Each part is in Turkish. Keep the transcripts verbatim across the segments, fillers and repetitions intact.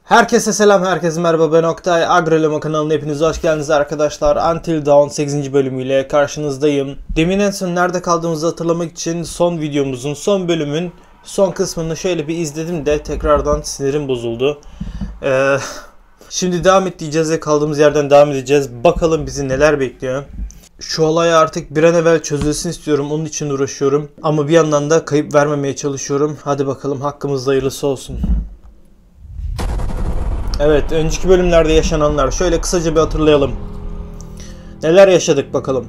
Herkese selam, herkese merhaba, ben Oktay. Agrolema kanalına hepiniz hoş geldiniz arkadaşlar. Until Dawn sekizinci bölümüyle karşınızdayım. Demin en son nerede kaldığımızı hatırlamak için son videomuzun, son bölümün son kısmını şöyle bir izledim de tekrardan sinirim bozuldu. Ee, şimdi devam edeceğiz, kaldığımız yerden devam edeceğiz. Bakalım bizi neler bekliyor. Şu olay artık bir an evvel çözülsün istiyorum, onun için uğraşıyorum. Ama bir yandan da kayıp vermemeye çalışıyorum. Hadi bakalım, hakkımızda hayırlısı olsun. Evet, önceki bölümlerde yaşananlar şöyle kısaca bir hatırlayalım. Neler yaşadık bakalım.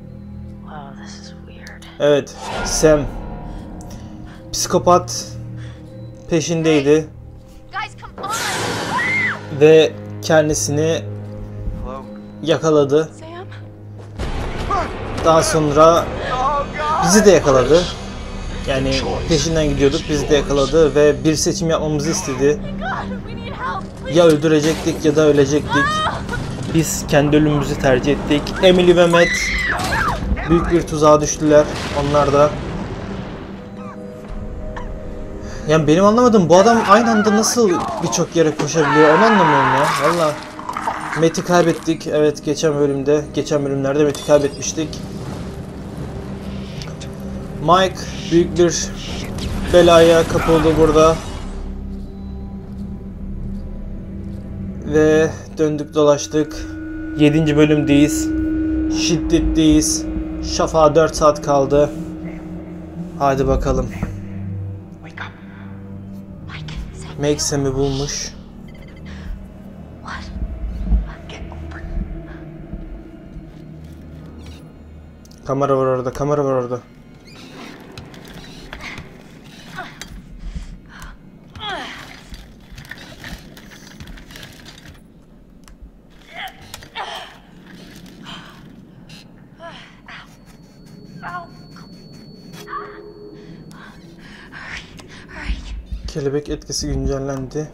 Evet, Sam psikopat peşindeydi ve kendisini yakaladı. Daha sonra bizi de yakaladı. Yani peşinden gidiyorduk, bizi de yakaladı ve bir seçim yapmamızı istedi. Ya öldürecektik ya da ölecektik. Biz kendi ölümümüzü tercih ettik. Emily ve Matt büyük bir tuzağa düştüler. Onlar da. Yani benim anlamadığım, bu adam aynı anda nasıl birçok yere koşabiliyor, onu anlamıyorum ya. Valla. Matt'i kaybettik. Evet, geçen bölümde, geçen bölümlerde Matt'i kaybetmiştik. Mike büyük bir belaya kapıldı burada. Ve döndük dolaştık. yedinci bölümdeyiz. Şiddetliyiz. Şafağa dört saat kaldı. Hadi bakalım. Meg Sam'i bulmuş. Kamera var orada, kamera var orada. Kelebek etkisi güncellendi.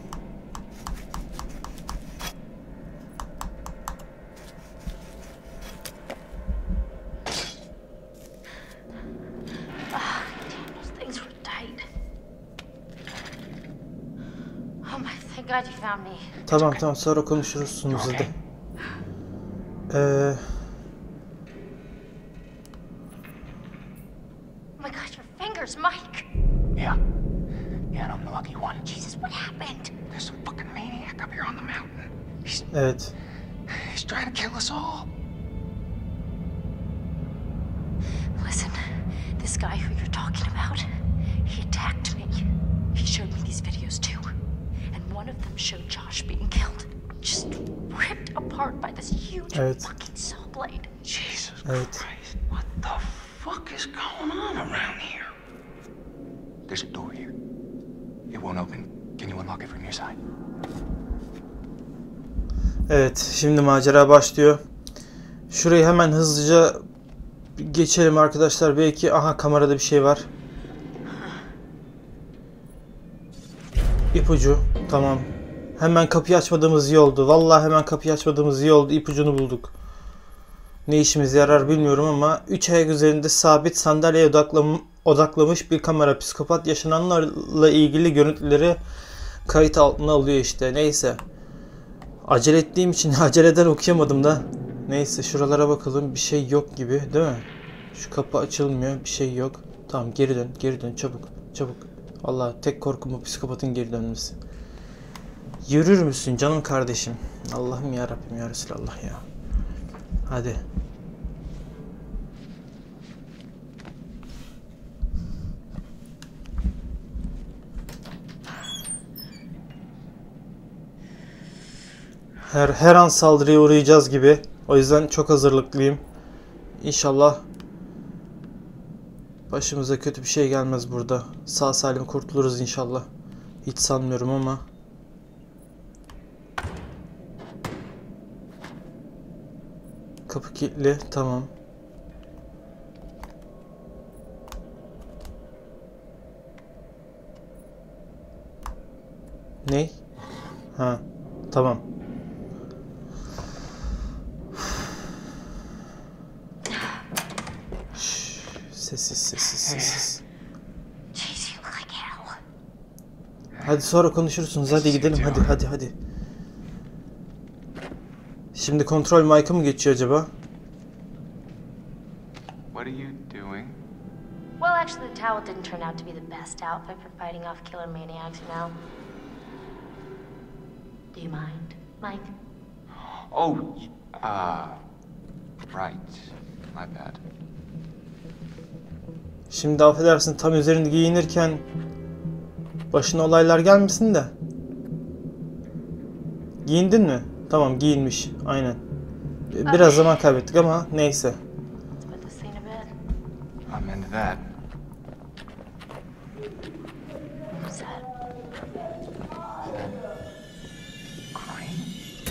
Tamam tamam, sonra konuşursunuz hadi. Ee, Evet. He's trying to kill us all. Listen, this guy who you're talking about, he attacked me. He showed me these videos too. And one of them showed Josh being killed. Just ripped apart by this huge Evet. fucking saw blade. Jesus Evet. Christ. What the fuck is going on around here? There's a door here. It won't open. Can you unlock it from your side? Evet, şimdi macera başlıyor. Şurayı hemen hızlıca geçelim arkadaşlar. Belki aha, kamerada bir şey var. İpucu. Tamam. Hemen kapıyı açmadığımız iyi oldu. Vallahi hemen kapıyı açmadığımız iyi oldu. İpucunu bulduk. Ne işimize yarar bilmiyorum ama üç ayak üzerinde sabit sandalyeye odaklam odaklamış bir kamera. Psikopat yaşananlarla ilgili görüntüleri kayıt altına alıyor işte. Neyse. Acele ettiğim için aceleden okuyamadım da. Neyse, şuralara bakalım. Bir şey yok gibi, değil mi? Şu kapı açılmıyor. Bir şey yok. Tamam, geri dön. Geri dön. Çabuk. Çabuk. Vallahi tek korkum bu psikopatın geri dönmesi. Yürür müsün canım kardeşim? Allah'ım ya Rabbim ya Resulallah ya. Hadi. Her, her an saldırıya uğrayacağız gibi. O yüzden çok hazırlıklıyım. İnşallah başımıza kötü bir şey gelmez burada. Sağ salim kurtuluruz inşallah. Hiç sanmıyorum ama. Kapı kilitli. Tamam. Ne? Ha. Tamam. Sessiz sessiz sessiz. Hadi sonra konuşursunuz. Hadi gidelim. Hadi hadi hadi. Şimdi kontrol mike'ı mı geçiyor acaba? What are you doing? Well, actually, the towel didn't turn out to be the best outfit for fighting off killer maniacs, you know. Do you mind, Mike? Oh, y- uh, right. My bad. Şimdi affedersin, tam üzerinde giyinirken başına olaylar gelmesin de. Giyindin mi? Tamam, giyinmiş. Aynen. Biraz zaman kaybettik ama neyse. Put the scene a bit. I'm into that. What's that? Crane?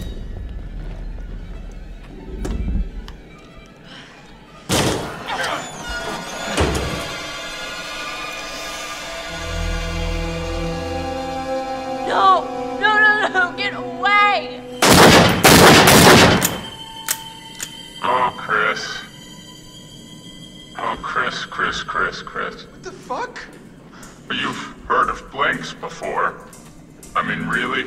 No! No, no, no! Get away! Oh, Chris. Oh, Chris, Chris, Chris, Chris. What the fuck? You've heard of blanks before. I mean, really?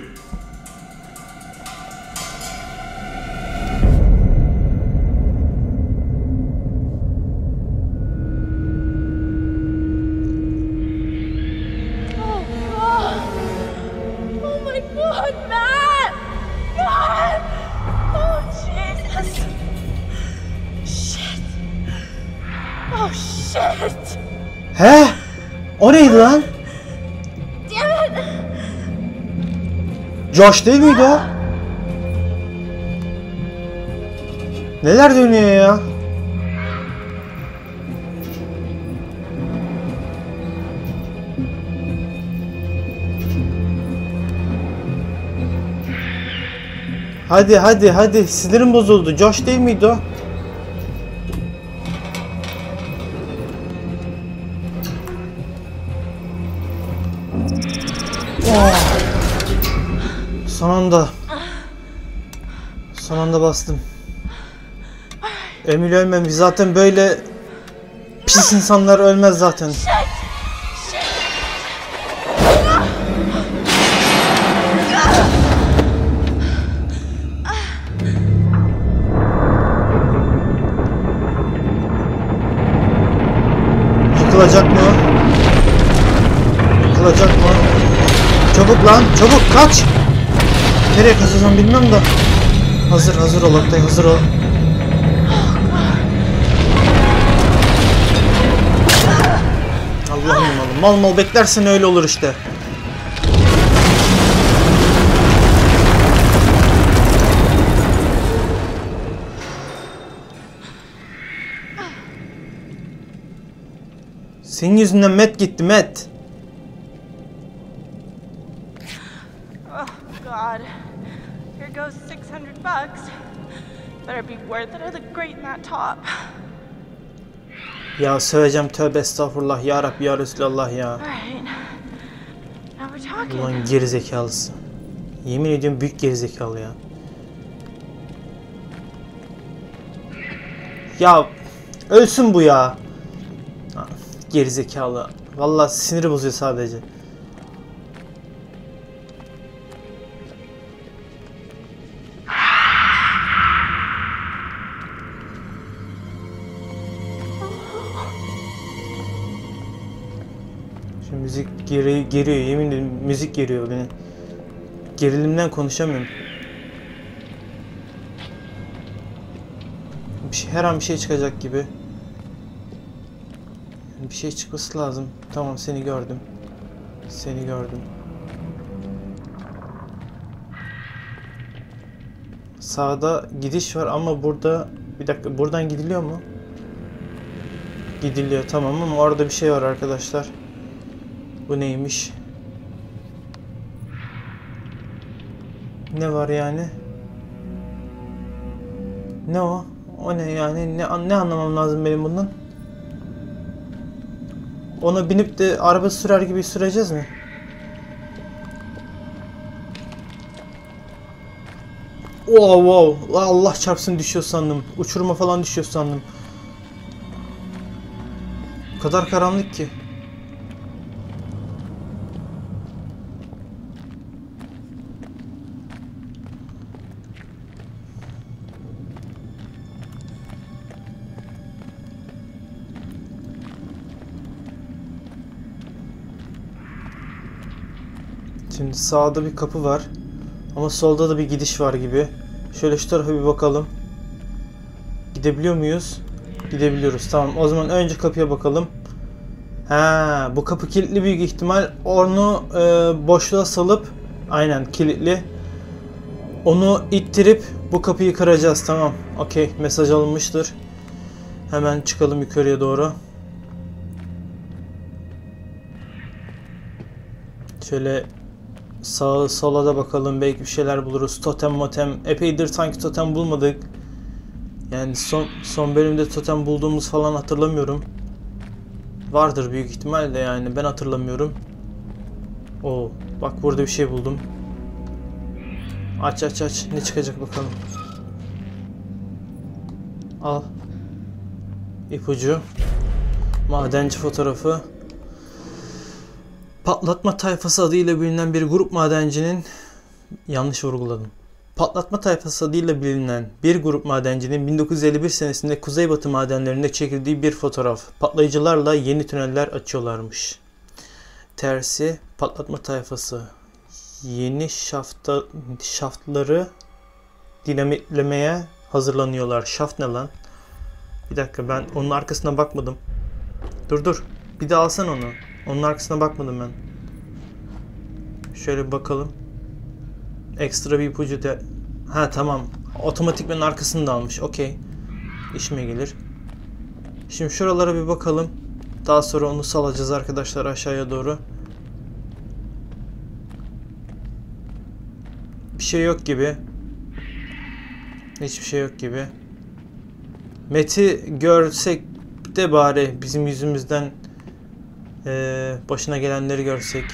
Oh, God! Oh, my God, Matt! Matt! Oh, Jesus! Shit! Oh, shit! He? O neydi lan? Damn it! Josh değil miydi o? Neler dönüyor ya? Hadi hadi hadi, sinirim bozuldu. Josh değil miydi o? Oh. Son anda. Son anda bastım. Emil ölmemiş. Zaten böyle pis insanlar ölmez zaten. Yıkılacak mı? Yıkılacak mı? Çabuk lan, çabuk kaç! Nereye kaçacağım bilmem de. Hazır, hazır ol Oktay, hazır ol. Allah'ım malım, mal mal beklersen öyle olur işte. Senin yüzünden Matt gitti, Matt. Oh, God. Here goes six hundred bucks. Better be worth it. I look great in that top. Ya söyleyeceğim, tövbe estağfurullah ya Rabbi ya Resulallah ya. All right. Now we're talking. Ulan gerizekalısı. Yemin ediyorum büyük gerizekalı ya. Ya ölsün bu ya. Ha, gerizekalı. Vallahi siniri bozuyor sadece. Şu müzik geri, geriyor, yemin ederim müzik geriyor beni. Gerilimden konuşamıyorum. Bir şey, her an bir şey çıkacak gibi. Bir şey çıkması lazım. Tamam, seni gördüm. Seni gördüm. Sağda gidiş var ama burada bir dakika, buradan gidiliyor mu? Gidiliyor, tamam, ama orada bir şey var arkadaşlar. Bu neymiş? Ne var yani? Ne o? O ne yani? Ne, ne anlamam lazım benim bundan? Ona binip de araba sürer gibi süreceğiz mi? Wow wow. Allah çarpsın, düşüyor sandım. Uçuruma falan düşüyor sandım. O kadar karanlık ki. Şimdi sağda bir kapı var. Ama solda da bir gidiş var gibi. Şöyle şu tarafa bir bakalım. Gidebiliyor muyuz? Gidebiliyoruz. Tamam. O zaman önce kapıya bakalım. Ha, bu kapı kilitli büyük ihtimal. Onu e, boşluğa salıp, aynen kilitli. Onu ittirip bu kapıyı kıracağız. Tamam. Okey. Mesaj alınmıştır. Hemen çıkalım yukarıya doğru. Şöyle sağa sola da bakalım. Belki bir şeyler buluruz. Totem motem. Epeydir sanki totem bulmadık. Yani son son bölümde totem bulduğumuz falan hatırlamıyorum. Vardır büyük ihtimalle, yani ben hatırlamıyorum. Oo, bak burada bir şey buldum. Aç aç aç. Ne çıkacak bakalım. Al. İpucu. Madenci fotoğrafı. Patlatma tayfası adıyla bilinen bir grup madencinin, yanlış vurguladım. Patlatma tayfası adıyla bilinen bir grup madencinin bin dokuz yüz elli bir senesinde kuzeybatı madenlerinde çekildiği bir fotoğraf. Patlayıcılarla yeni tüneller açıyorlarmış. Tersi, patlatma tayfası yeni şafta, şaftları dinamitlemeye hazırlanıyorlar. Şaft ne lan? Bir dakika, ben onun arkasına bakmadım. Dur dur. Bir de alsan onu. Onun arkasına bakmadım ben. Şöyle bir bakalım. Ekstra bir ipucu de... Ha tamam. Otomatikmen arkasını da almış. Okey. İşime gelir. Şimdi şuralara bir bakalım. Daha sonra onu salacağız arkadaşlar aşağıya doğru. Bir şey yok gibi. Hiçbir şey yok gibi. Meti görsek de bari bizim yüzümüzden ee, başına gelenleri görsek.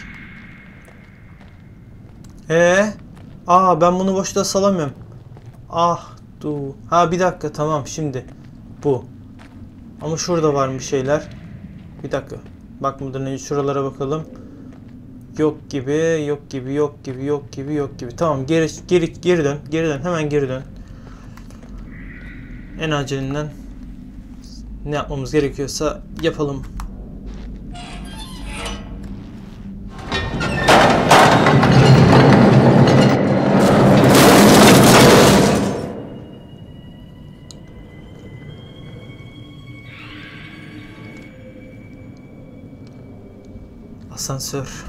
Ee, aa ben bunu boşta salamıyorum. Ah, du. Ha bir dakika, tamam şimdi bu. Ama şurada var bir şeyler. Bir dakika. Bakmadan önce şuralara bakalım. Yok gibi, yok gibi, yok gibi, yok gibi, yok gibi. Tamam, geri geri geri dön, geri dön, hemen geri dön. En acilinden ne yapmamız gerekiyorsa yapalım. Asansör.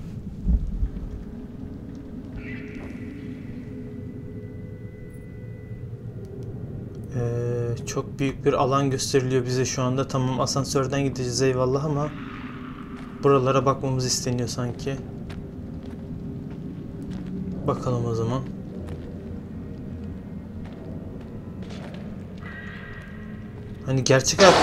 Ee, çok büyük bir alan gösteriliyor bize şu anda. Tamam, asansörden gideceğiz eyvallah ama buralara bakmamız isteniyor sanki. Bakalım o zaman. Hani gerçek hayat...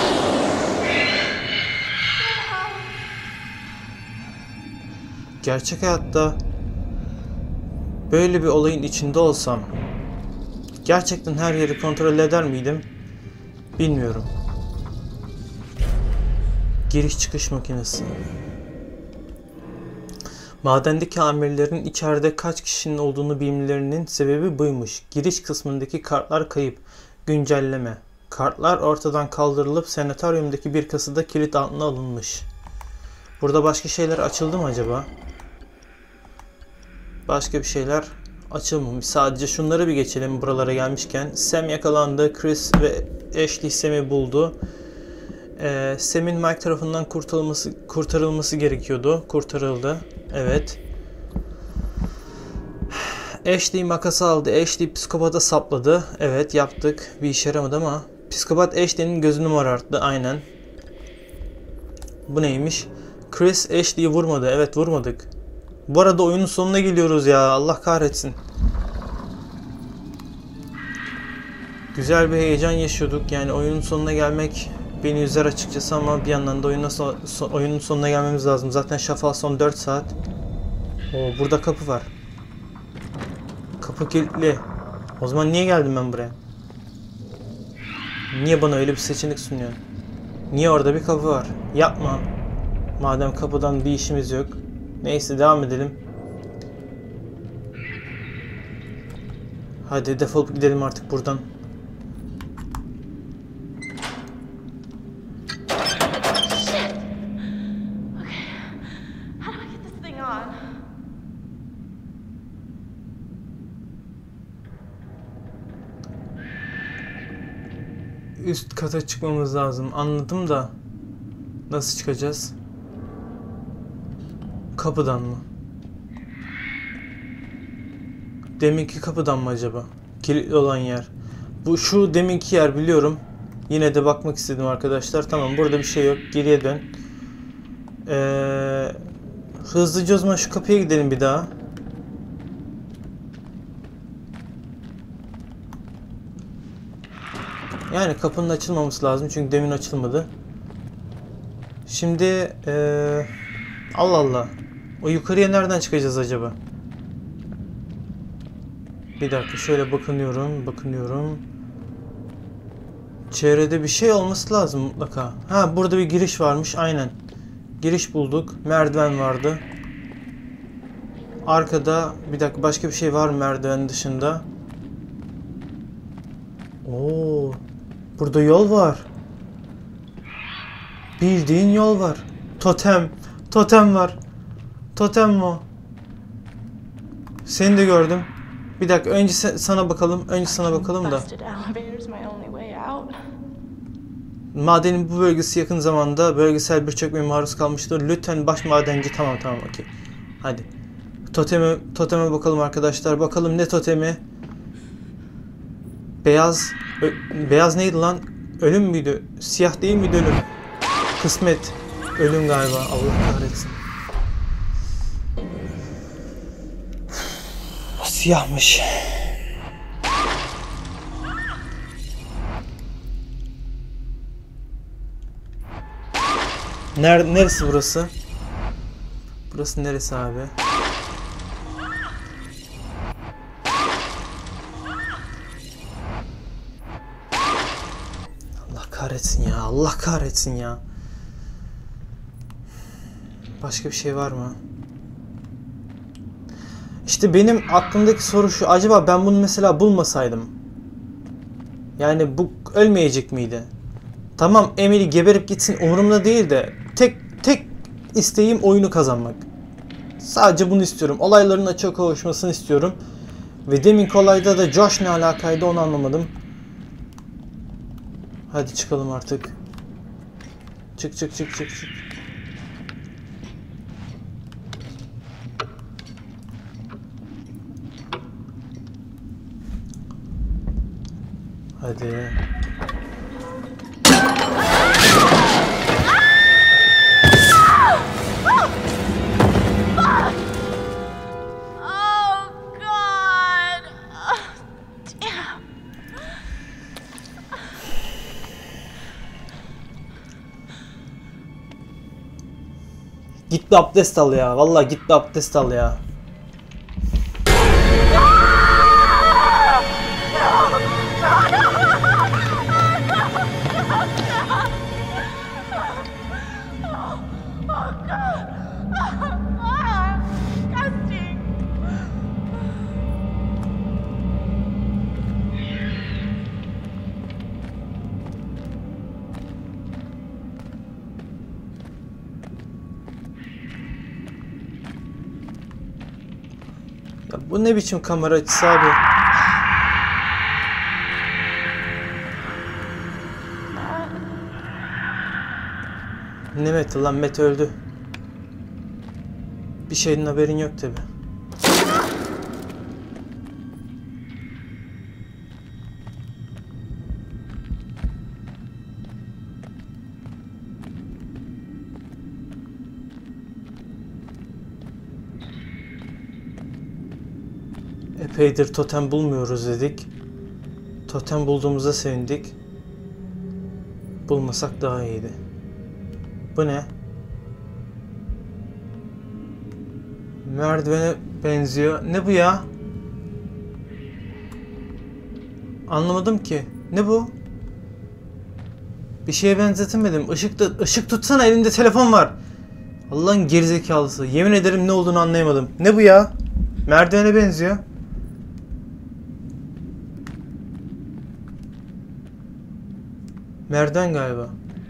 Gerçek hayatta böyle bir olayın içinde olsam gerçekten her yeri kontrol eder miydim? Bilmiyorum. Giriş çıkış makinesi. Madendeki amirlerin içeride kaç kişinin olduğunu bilmelerinin sebebi buymuş. Giriş kısmındaki kartlar kayıp. Güncelleme. Kartlar ortadan kaldırılıp sanatoryumdaki bir kasada kilit altına alınmış. Burada başka şeyler açıldı mı acaba? Başka bir şeyler açılmamış. Sadece şunları bir geçelim buralara gelmişken. Sam yakalandı. Chris ve Ashley Sam'i buldu. Ee, Sam'in Mike tarafından kurtarılması, kurtarılması gerekiyordu. Kurtarıldı. Evet. Ashley makası aldı. Ashley psikopata sapladı. Evet, yaptık. Bir işe yaramadı ama psikopat Ashley'nin gözünü morarttı. Aynen. Bu neymiş? Chris Ashley'i vurmadı. Evet, vurmadık. Bu arada oyunun sonuna geliyoruz ya. Allah kahretsin. Güzel bir heyecan yaşıyorduk. Yani oyunun sonuna gelmek beni üzer açıkçası ama bir yandan da oyunun, son, son, oyunun sonuna gelmemiz lazım. Zaten şafağı son dört saat. Oo, burada kapı var. Kapı kilitli. O zaman niye geldim ben buraya? Niye bana öyle bir seçenek sunuyor? Niye orada bir kapı var? Yapma. Madem kapıdan bir işimiz yok. Neyse, devam edelim. Hadi defolup gidelim artık buradan. üst kata çıkmamız lazım. Anladım da nasıl çıkacağız? Kapıdan mı? Deminki kapıdan mı acaba? Kilitli olan yer. Bu şu deminki yer biliyorum. Yine de bakmak istedim arkadaşlar. Tamam, burada bir şey yok. Geriye dön. Ee, hızlıca o zaman şu kapıya gidelim bir daha. Yani kapının açılmaması lazım çünkü demin açılmadı. Şimdi ee, Allah Allah. O yukarıya nereden çıkacağız acaba? Bir dakika şöyle bakınıyorum, bakınıyorum. Çevrede bir şey olması lazım mutlaka. Ha, burada bir giriş varmış, aynen. Giriş bulduk. Merdiven vardı. Arkada bir dakika başka bir şey var mı merdiven dışında? Oo, burada yol var. Bildiğin yol var. Totem, totem var. Totem mi o? Seni de gördüm. Bir dakika önce sana bakalım. Önce sana bakalım da. Madenin bu bölgesi yakın zamanda bölgesel bir çökmeye maruz kalmıştır. Lütfen baş madenci. Tamam tamam okey. Hadi. Toteme, toteme bakalım arkadaşlar. Bakalım ne totemi? Beyaz. Ö, beyaz neydi lan? Ölüm müydü? Siyah değil miydi ölüm? Kısmet. Ölüm galiba. Allah kahretsin. Siyahmış. Ner neresi burası? Burası neresi abi? Allah kahretsin ya. Allah kahretsin ya. Başka bir şey var mı? İşte benim aklımdaki soru şu. Acaba ben bunu mesela bulmasaydım, yani bu ölmeyecek miydi? Tamam, Emily geberip gitsin umurumda değil de tek tek isteğim oyunu kazanmak. Sadece bunu istiyorum. Olayların açığa kavuşmasını istiyorum. Ve deminki olayda da Josh ne alakaydı onu anlamadım. Hadi çıkalım artık. Çık çık çık çık çık. Hadi. Oh God! Oh, damn. Git bir abdest al ya. Vallahi git bir abdest al ya. Disgusting. Ya bu ne biçim kamera açısı abi? Ne Mete lan? Mete öldü. Bir şeyden haberin yok tabi. Epeydir totem bulmuyoruz dedik. Totem bulduğumuza sevindik. Bulmasak daha iyiydi. Bu ne? Merdivene benziyor. Ne bu ya? Anlamadım ki. Ne bu? Bir şeye benzetemedim. Işık da, ışık tutsana, elimde telefon var. Allah'ın gerizekalısı. Yemin ederim ne olduğunu anlayamadım. Ne bu ya? Merdivene benziyor. Merdiven galiba.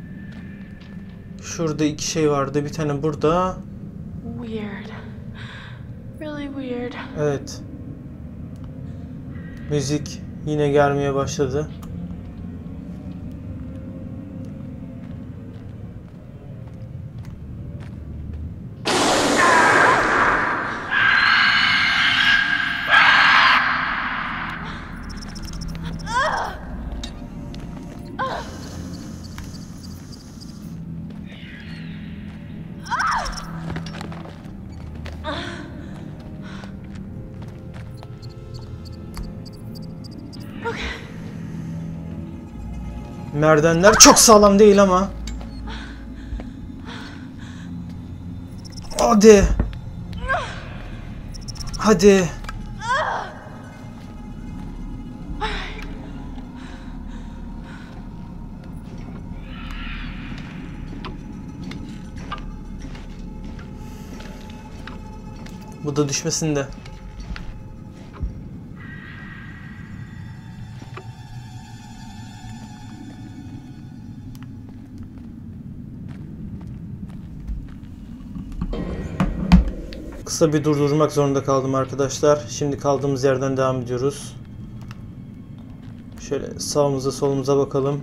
Şurada iki şey vardı. Bir tane burada. Weird. Really weird. Evet. Müzik yine gelmeye başladı. Merdivenler çok sağlam değil ama. Hadi. Hadi. Bu da düşmesin de. Kısa bir durdurmak zorunda kaldım arkadaşlar. Şimdi kaldığımız yerden devam ediyoruz. Şöyle sağımıza solumuza bakalım.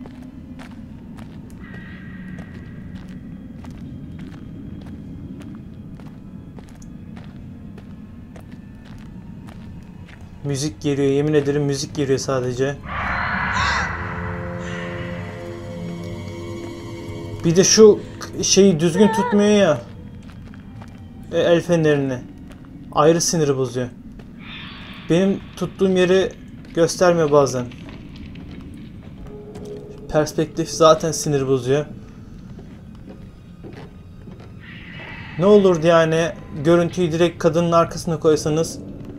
Müzik geliyor. Yemin ederim müzik geliyor sadece. Bir de şu şeyi düzgün tutmuyor ya. E, el fenerini. Ayrı siniri bozuyor. Benim tuttuğum yeri göstermiyor bazen. Perspektif zaten sinir bozuyor. Ne olurdu yani görüntüyü direkt kadının arkasına koysanız.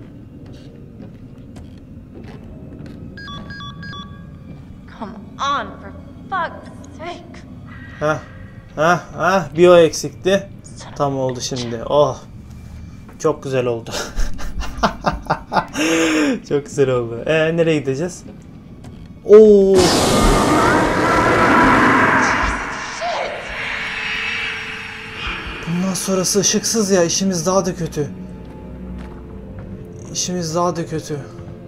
Come on, for fuck's sake. Heh, heh, heh, bir o eksikti. Tam oldu şimdi. Oh. Çok güzel oldu. Çok güzel oldu. Ee, nereye gideceğiz? Oo. Bundan sonrası ışıksız ya. İşimiz daha da kötü. İşimiz daha da kötü.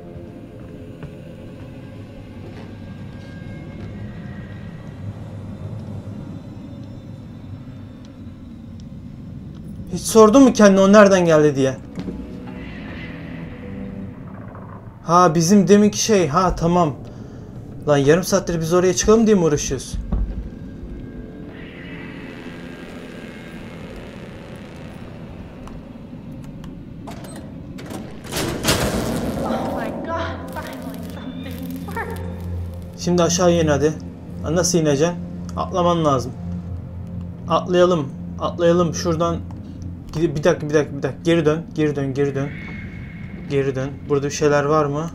Hiç sordun mu kendine o nereden geldi diye? Ha bizim deminki şey. Ha tamam. Lan yarım saattir biz oraya çıkalım diye mi uğraşıyoruz? Oh my god, finally something works. Şimdi aşağı in hadi. Ha, nasıl ineceksin? Atlaman lazım. Atlayalım. Atlayalım şuradan. Bir dakika bir dakika bir dakika. Geri dön. Geri dön. Geri dön. Geri dön. Burada bir şeyler var mı?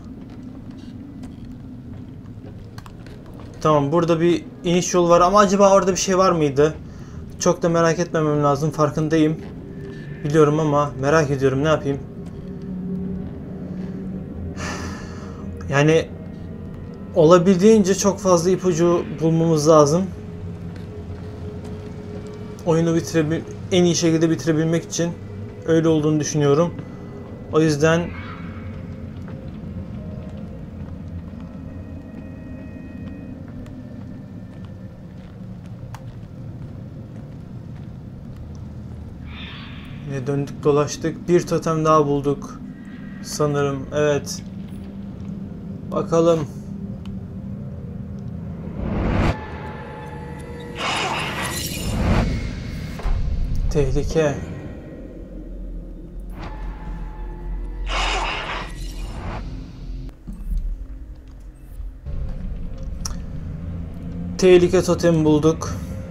Tamam burada bir iniş yolu var ama acaba orada bir şey var mıydı? Çok da merak etmemem lazım. Farkındayım. Biliyorum ama merak ediyorum. Ne yapayım? Yani olabildiğince çok fazla ipucu bulmamız lazım. Oyunu bitirebil en iyi şekilde bitirebilmek için öyle olduğunu düşünüyorum. O yüzden yine döndük dolaştık. Bir totem daha bulduk. Sanırım. Evet. Bakalım. Tehlike. Tehlike totemi bulduk.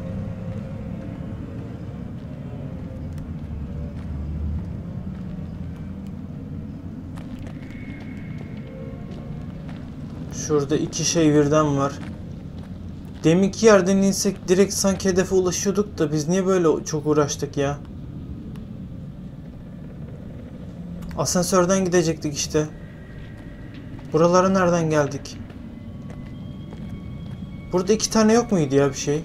Şurada iki şey birden var. Deminki yerden insek direkt sanki hedefe ulaşıyorduk da biz niye böyle çok uğraştık ya? Asansörden gidecektik işte. Buralara nereden geldik? Burada iki tane yok muydu ya bir şey?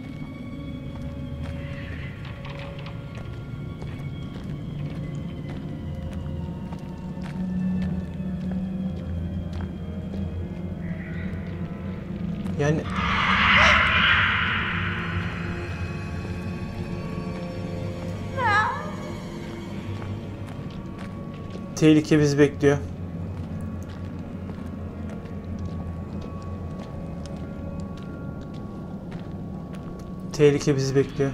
Yani tehlike bizi bekliyor. Tehlike bizi bekliyor.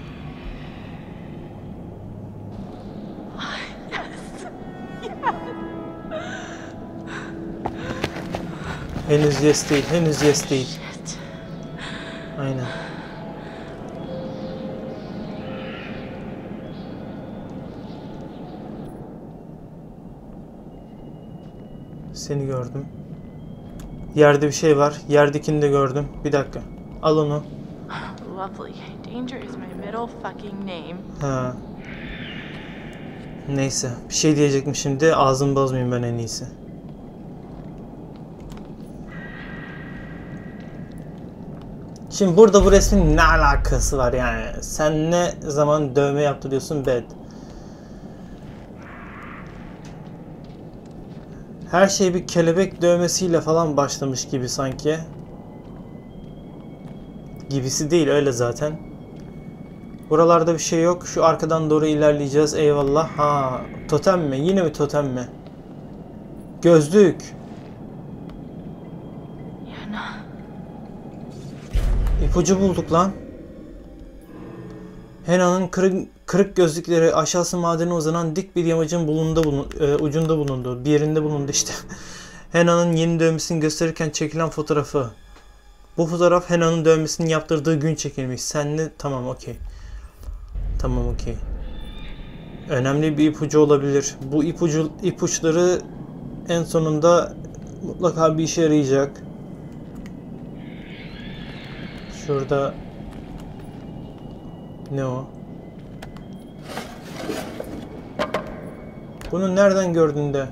Henüz yes değil. Henüz yes değil. Shit. Aynen. Seni gördüm. Yerde bir şey var. Yerdekini de gördüm. Bir dakika. Al onu. Lovely. Danger is my middle fucking name. Ha. Neyse. Bir şey diyecektim şimdi. Ağzımı bozmayayım ben en iyisi. Şimdi burada bu resmin ne alakası var yani? Sen ne zaman dövme yaptırıyorsun bed? Her şey bir kelebek dövmesiyle falan başlamış gibi sanki. Gibisi değil öyle zaten. Buralarda bir şey yok. Şu arkadan doğru ilerleyeceğiz. Eyvallah. Ha, totem mi? Yine mi totem mi? Gözlük. Yana. İpucu bulduk lan. Hena'nın kırık, kırık gözlükleri aşağısı madene uzanan dik bir yamacın bulunduğunda bulun, e, ucunda bulundu. Bir yerinde bulundu işte. Hena'nın yeni dövmesini gösterirken çekilen fotoğrafı. Bu fotoğraf Hena'nın dövmesini yaptırdığı gün çekilmiş. Senle tamam okey. Tamam okey. Önemli bir ipucu olabilir. Bu ipucu ipuçları en sonunda mutlaka bir işe yarayacak. Şurada ne o? Bunu nereden gördün de?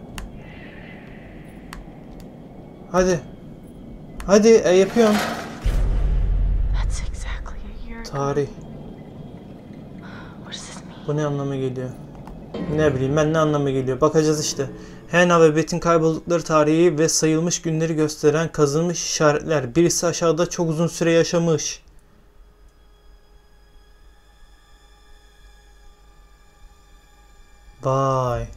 Hadi. Hadi e, yapıyorum. That's exactly a year ago. Tarih. What does this mean? Bu ne anlama geliyor? Ne bileyim ben ne anlama geliyor. Bakacağız işte. Hena ve Beth'in kayboldukları tarihi ve sayılmış günleri gösteren kazılmış işaretler. Birisi aşağıda çok uzun süre yaşamış. Vay.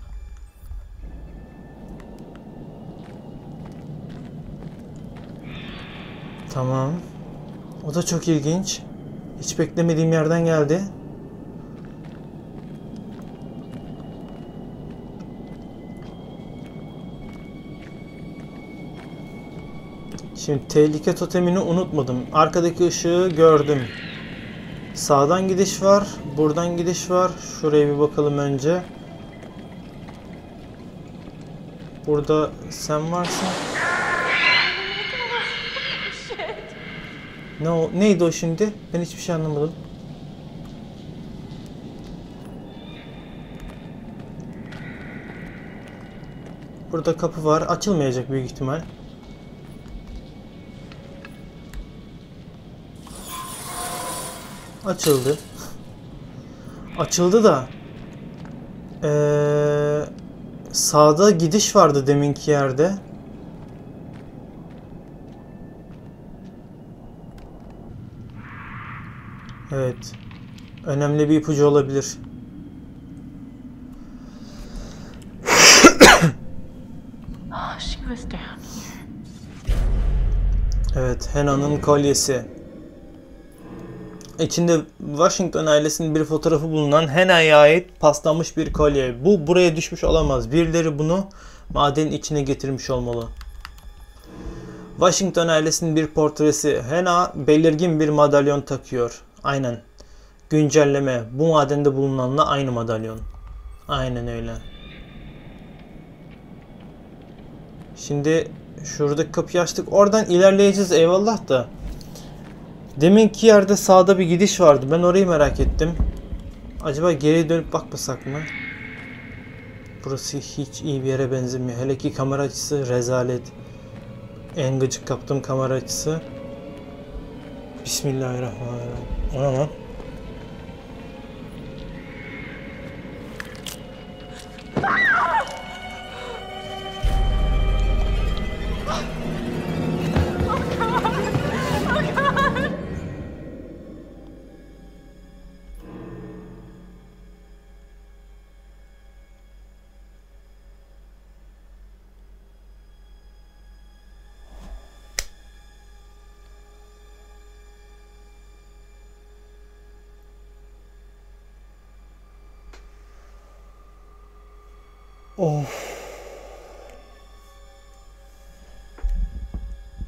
Tamam. O da çok ilginç. Hiç beklemediğim yerden geldi. Şimdi tehlike totemini unutmadım. Arkadaki ışığı gördüm. Sağdan gidiş var. Buradan gidiş var. Şuraya bir bakalım önce. Burada sen varsın. Ne o? Neydi o şimdi? Ben hiçbir şey anlamadım. Burada kapı var. Açılmayacak büyük ihtimal. Açıldı. Açıldı da ee, sağda gidiş vardı deminki yerde. Evet. Önemli bir ipucu olabilir. Oh, she was down here. Evet, Hena'nın kolyesi. İçinde Washington ailesinin bir fotoğrafı bulunan Hena'ya ait paslanmış bir kolye. Bu buraya düşmüş olamaz. Birileri bunu madenin içine getirmiş olmalı. Washington ailesinin bir portresi. Hena belirgin bir madalyon takıyor. Aynen. Güncelleme. Bu madende bulunanla aynı madalyon. Aynen öyle. Şimdi şuradaki kapıyı açtık. Oradan ilerleyeceğiz eyvallah da. Deminki yerde sağda bir gidiş vardı. Ben orayı merak ettim. Acaba geriye dönüp bakmasak mı? Burası hiç iyi bir yere benzemiyor. Hele ki kamera açısı rezalet. En gıcık kaptığım kamera açısı. Bismillahirrahmanirrahim. Ona lan. Of.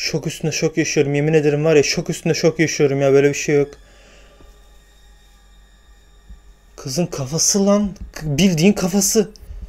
Şok üstüne şok yaşıyorum. Yemin ederim var ya, şok üstüne şok yaşıyorum ya. Böyle bir şey yok. Kızın kafası lan. Bildiğin kafası.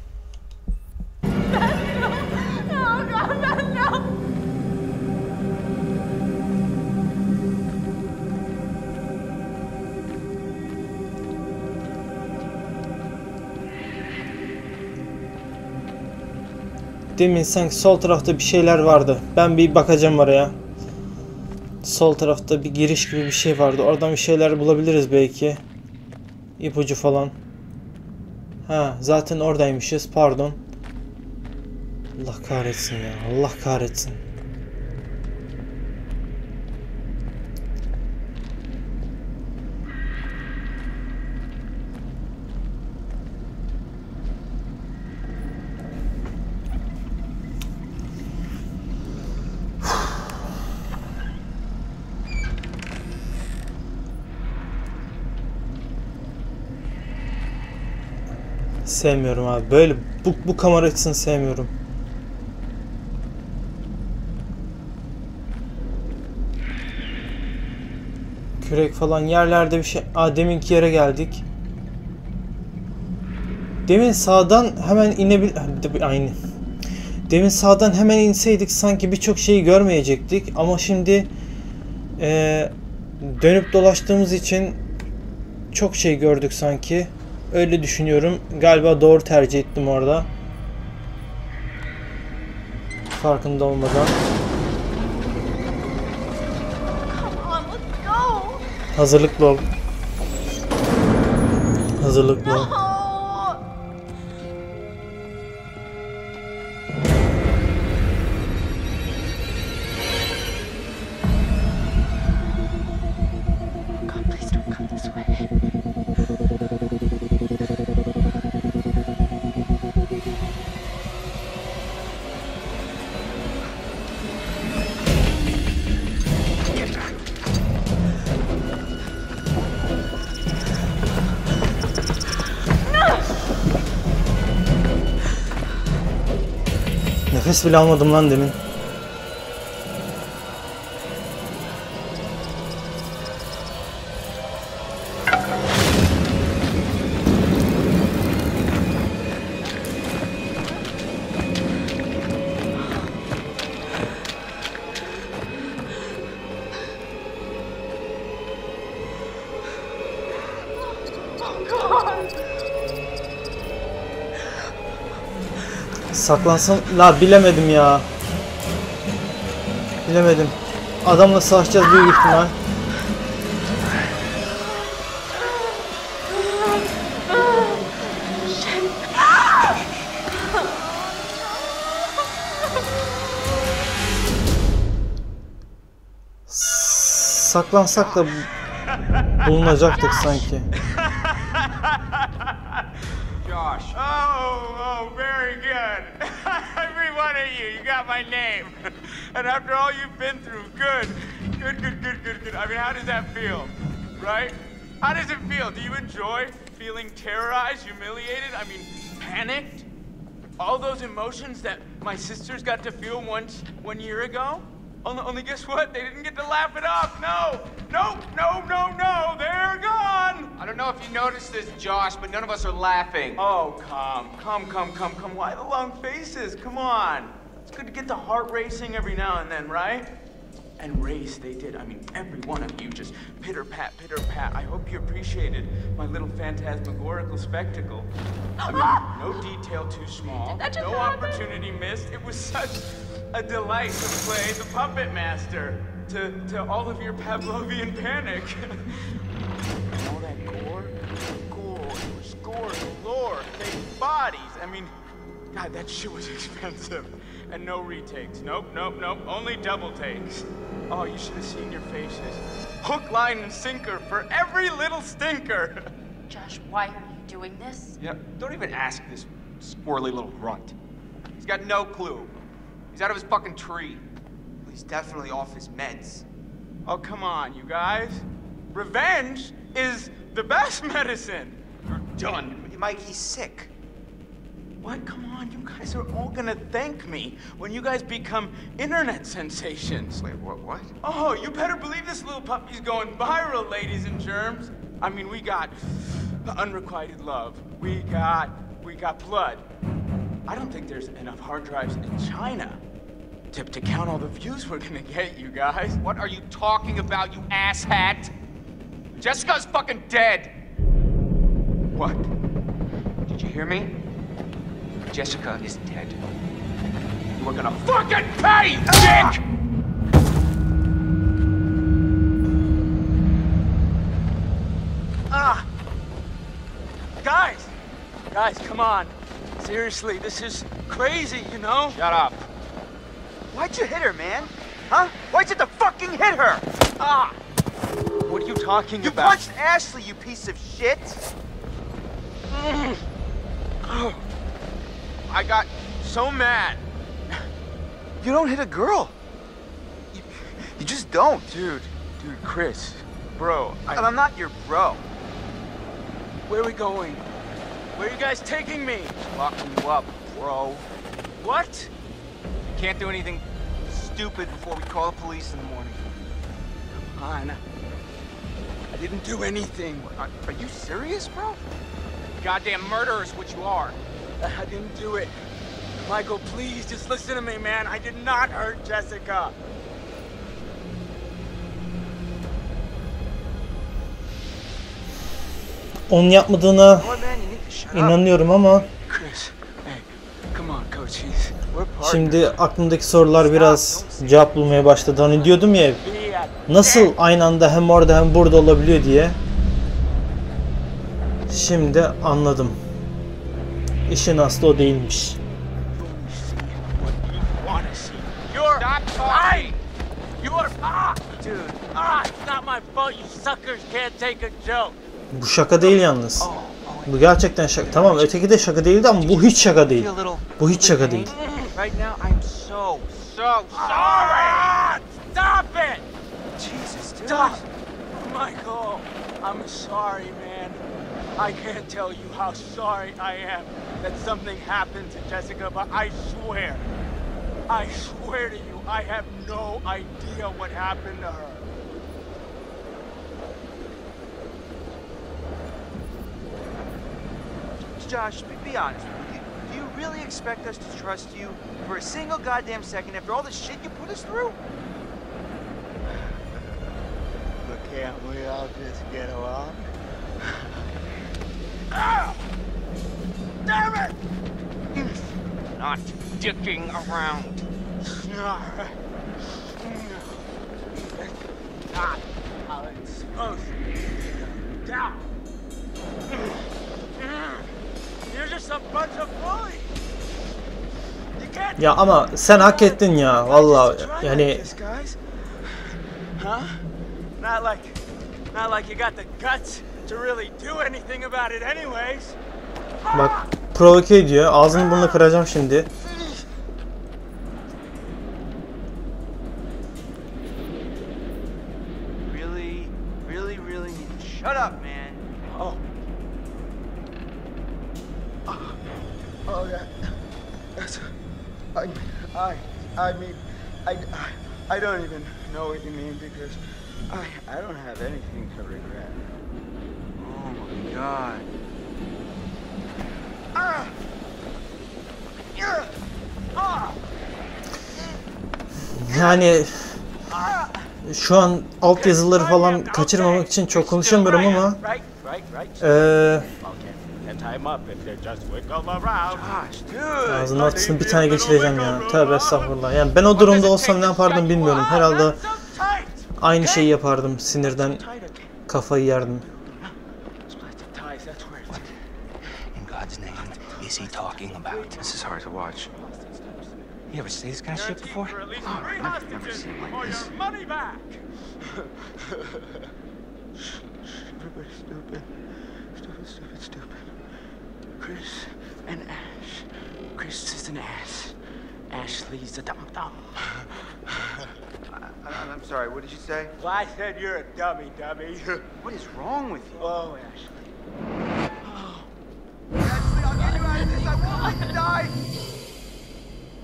Demin sanki sol tarafta bir şeyler vardı. Ben bir bakacağım oraya. Sol tarafta bir giriş gibi bir şey vardı. Oradan bir şeyler bulabiliriz belki. İpucu falan. Ha, zaten oradaymışız. Pardon. Allah kahretsin ya. Allah kahretsin. Sevmiyorum abi. Böyle bu, bu kamera açısını sevmiyorum. Kürek falan yerlerde bir şey. Aa, deminki yere geldik. Demin sağdan hemen inebil... Aynı. Demin sağdan hemen inseydik sanki birçok şeyi görmeyecektik. Ama şimdi ee, dönüp dolaştığımız için çok şey gördük sanki. Öyle düşünüyorum. Galiba doğru tercih ettim orada. Farkında olmadan. Come on, let's go. Hazırlıklı ol. Hazırlıklı ol. No. God, please don't come this way. Nefes bile almadım lan demin. Saklansın. La bilemedim ya. Bilemedim. Adamla savaşacağız büyük ihtimal. Saklansak da bulunacaktık sanki. Josh. Oh, oh, very good. Every one of you, you got my name. And after all you've been through, good. Good, good, good, good, good. I mean, how does that feel? Right? How does it feel? Do you enjoy feeling terrorized, humiliated? I mean, panicked? All those emotions that my sisters got to feel once, one year ago? Only, only guess what? They didn't get to laugh it off. No, no, no, no, no. They're gone. I don't know if you noticed this, Josh, but none of us are laughing. Oh, come, come, come, come, come. Why the long faces? Come on. It's good to get the heart racing every now and then, right? And race they did. I mean, every one of you just pitter-pat, pitter-pat. I hope you appreciated my little phantasmagorical spectacle. I mean, no detail too small, That just no happened. opportunity missed. It was such a delight to play the puppet master to, to all of your Pavlovian panic. And all that gore, gore, it was gore galore, fake bodies. I mean, God, that shit was expensive. And no retakes. Nope, nope, nope. Only double takes. Oh, you should have seen your faces. Hook, line, and sinker for every little stinker. Josh, why are you doing this? Yeah, don't even ask this squirrely little grunt. He's got no clue. He's out of his fucking tree. He's definitely off his meds. Oh, come on, you guys. Revenge is the best medicine. You're done. Mike, he's sick. What? Come on, you guys are all gonna thank me when you guys become internet sensations. Wait, what? What? Oh, you better believe this little puppy's going viral, ladies and germs. I mean, we got unrequited love. We got, we got blood. I don't think there's enough hard drives in China to, to count all the views we're gonna get, you guys. What are you talking about, you asshat? Jessica's fucking dead. What? Did you hear me? Jessica is dead. You are gonna fucking pay, dick! Ah! Guys! Guys, come on. Seriously, this is crazy, you know? Shut up. Why'd you hit her, man? Huh? Why'd you have to fucking hit her? Ah! What are you talking You about? punched Ashley, you piece of shit! Mm. Oh. I got so mad. You don't hit a girl. You, you just don't. Dude, dude, Chris, bro, I, And I'm not your bro. where are we going? Where are you guys taking me? Locking you up, bro. What? Can't do anything stupid before we call the police in the morning. Come on. I didn't do anything. Are, are you serious, bro? Goddamn murderer is what you are. I didn't do it. Michael, please, just listen to me, man. I did not hurt Jessica. Onun yapmadığına Boy, man, you need to shut up. inanıyorum ama Chris, hey, come on, coach. He's, we're partners. şimdi aklımdaki sorular biraz cevap bulmaya başladı. Hani diyordum ya, Be at- nasıl aynı anda hem orada hem burada olabiliyor diye. Şimdi anladım. İşin aslı o değilmiş. see what you want to see. You're Stop talking! You are ah, dude. Ah, it's not my fault. You suckers can't take a joke. Bu şaka değil yalnız. Bu gerçekten şaka. Tamam, öteki de şaka değildi ama bu hiç şaka değil. Bu hiç şaka değil. Right now, I'm so, so Sorry. Ah, stop it. Jesus, dude. Stop, Michael. I'm sorry, man. I can't tell you how sorry I am that something happened to Jessica, but I swear, I swear to you, I have no idea what happened to her. Josh, be, be honest with you. Do you really expect us to trust you for a single goddamn second after all the shit you put us through? But can't we all just get along? Ah! Damn it! not dicking around. Not how it's supposed to be. Down. You're just a bunch of bullies. You can't. Ya ama sen hak ettin ya vallahi yani. Huh? Not like, not like you got the guts to really do anything about it, anyways. Bak provoke ediyor. Ağzını burnunu kıracağım şimdi. Really, really, really need to shut up, man. Oh. Oh, oh yeah. That's. I, I, I mean, I, I, I don't even know what you mean because I, I don't have anything to regret. Oh my god. Ah! Yeah! Ah! Yani şu an alt yazıları falan kaçırmamak için çok konuşamıyorum ama Right, right, right. eee And time up if they just wiggle around. Gosh, dude. ağzının ortasını bir tane geçireceğim ya. Tövbe estağfurullah. Yani ben o durumda olsam ne yapardım bilmiyorum. Herhalde aynı şeyi yapardım. Sinirden kafayı yerdim. In God's name, is he talking about? This is hard to watch. You ever see this kind of shit before? For at least three hostages or your money back. Everybody's stupid. Stupid, stupid, stupid. Chris and Ash. Chris is an ass. Ashley's a dum-dum. I, I'm sorry, what did you say? Well, I said you're a dummy, dummy. What is wrong with you? Oh, Ashley. Ashley, I'll get you out of this. I won't let you die.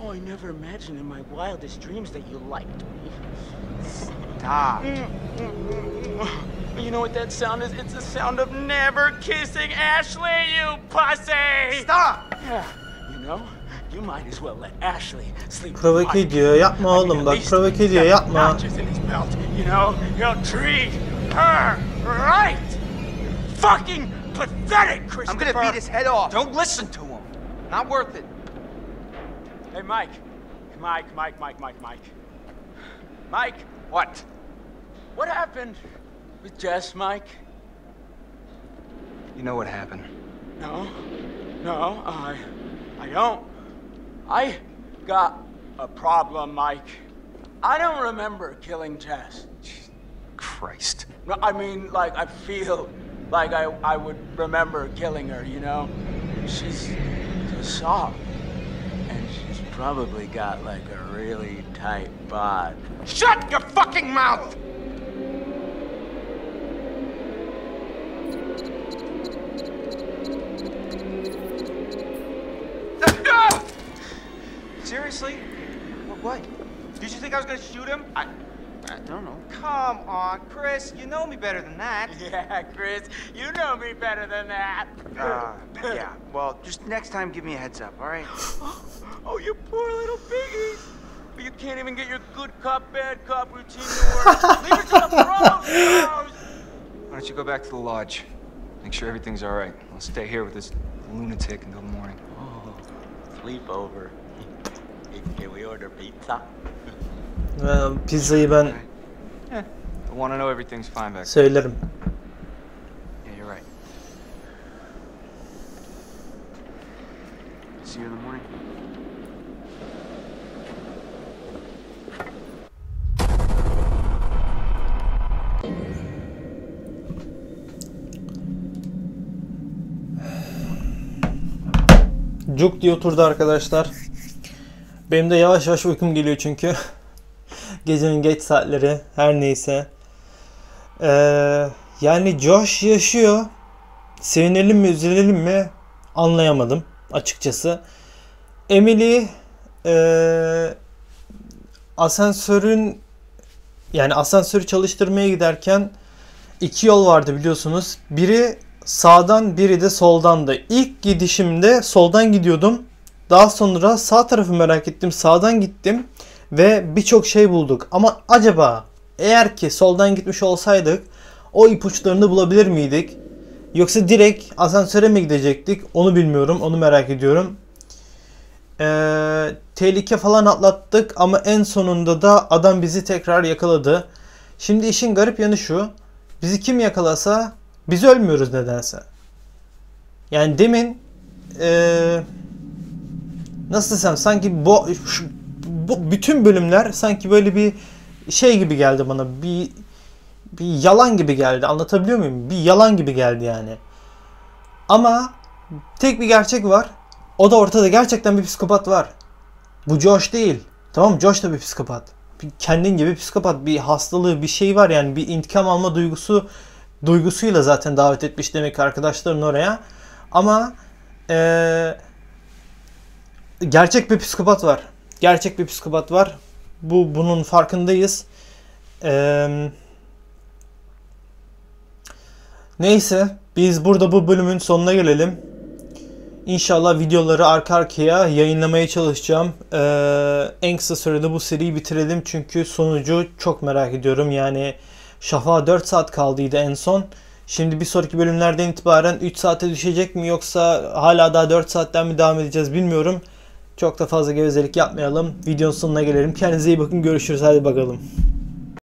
know, I never imagined in my wildest dreams that you liked me. Stop. You know what that sound is? It's the sound of never kissing Ashley, you pussy! Stop! Yeah, you know, you might as well let Ashley sleep. Provoke ediyor. Yapma oğlum bak. Provoke ediyor. Yapma. Notches in his belt, you know, he'll treat her right. Fucking pathetic, Christopher. I'm gonna beat his head off. Don't listen to him. Not worth it. Hey, Mike. Mike, Mike, Mike, Mike, Mike. Mike. What? What happened with Jess, Mike? You know what happened. No. No, I... I don't. I got a problem, Mike. I don't remember killing Jess. Christ. No, I mean, like, I feel like I, I would remember killing her, you know? She's so soft. And she's probably got, like, a really tight bod. Shut your fucking mouth! Seriously? What, what? Did you think I was gonna shoot him? I... I don't know. Come on, Chris. You know me better than that. Yeah, Chris, you know me better than that. Uh, yeah. Well, just next time give me a heads up, all right? Oh, you poor little piggy. You can't even get your good cop, bad cop routine to work. Leave it to the pros, pros. Why don't you go back to the lodge? Make sure everything's all right. I'll stay here with this lunatic until the morning. Oh, sleepover. Can we order pizza? Ee, pizzayı ben Yeah. I want to know everything's fine back. söylerim. Yeah, you're right. See you in the morning. Cuk diye oturdu arkadaşlar. Benim de yavaş yavaş uykum geliyor çünkü. Gecenin geç saatleri, her neyse. Ee, yani Josh yaşıyor. Sevinelim mi, üzülelim mi anlayamadım açıkçası. Emily e, asansörün yani asansörü çalıştırmaya giderken iki yol vardı biliyorsunuz. Biri sağdan, biri de soldan da. İlk gidişimde soldan gidiyordum. Daha sonra sağ tarafı merak ettim. Sağdan gittim. Ve birçok şey bulduk. Ama acaba eğer ki soldan gitmiş olsaydık o ipuçlarını bulabilir miydik? Yoksa direkt asansöre mi gidecektik? Onu bilmiyorum. Onu merak ediyorum. Ee, tehlike falan atlattık ama en sonunda da adam bizi tekrar yakaladı. Şimdi işin garip yanı şu. Bizi kim yakalasa biz ölmüyoruz nedense. Yani demin ee, nasıl desem sanki bu, şu, bu bütün bölümler sanki böyle bir şey gibi geldi bana. Bir bir yalan gibi geldi. Anlatabiliyor muyum? Bir yalan gibi geldi yani. Ama tek bir gerçek var. O da ortada, gerçekten bir psikopat var. Bu Josh değil. Tamam, Josh da bir psikopat. Bir kendin gibi psikopat. Bir hastalığı, bir şey var yani. Bir intikam alma duygusu duygusuyla zaten davet etmiş demek ki arkadaşların oraya. Ama ee, gerçek bir psikopat var. Gerçek bir psikopat var. Bu bunun farkındayız. Eee Neyse, biz burada bu bölümün sonuna gelelim. İnşallah videoları arka arkaya yayınlamaya çalışacağım. Ee, en kısa sürede bu seriyi bitirelim çünkü sonucu çok merak ediyorum. Yani Şafak'a dört saat kaldıydı en son. Şimdi bir sonraki bölümlerden itibaren üç saate düşecek mi yoksa hala daha dört saatten mi devam edeceğiz bilmiyorum. Çok da fazla gevezelik yapmayalım. Videonun sonuna gelelim. Kendinize iyi bakın. Görüşürüz. Hadi bakalım.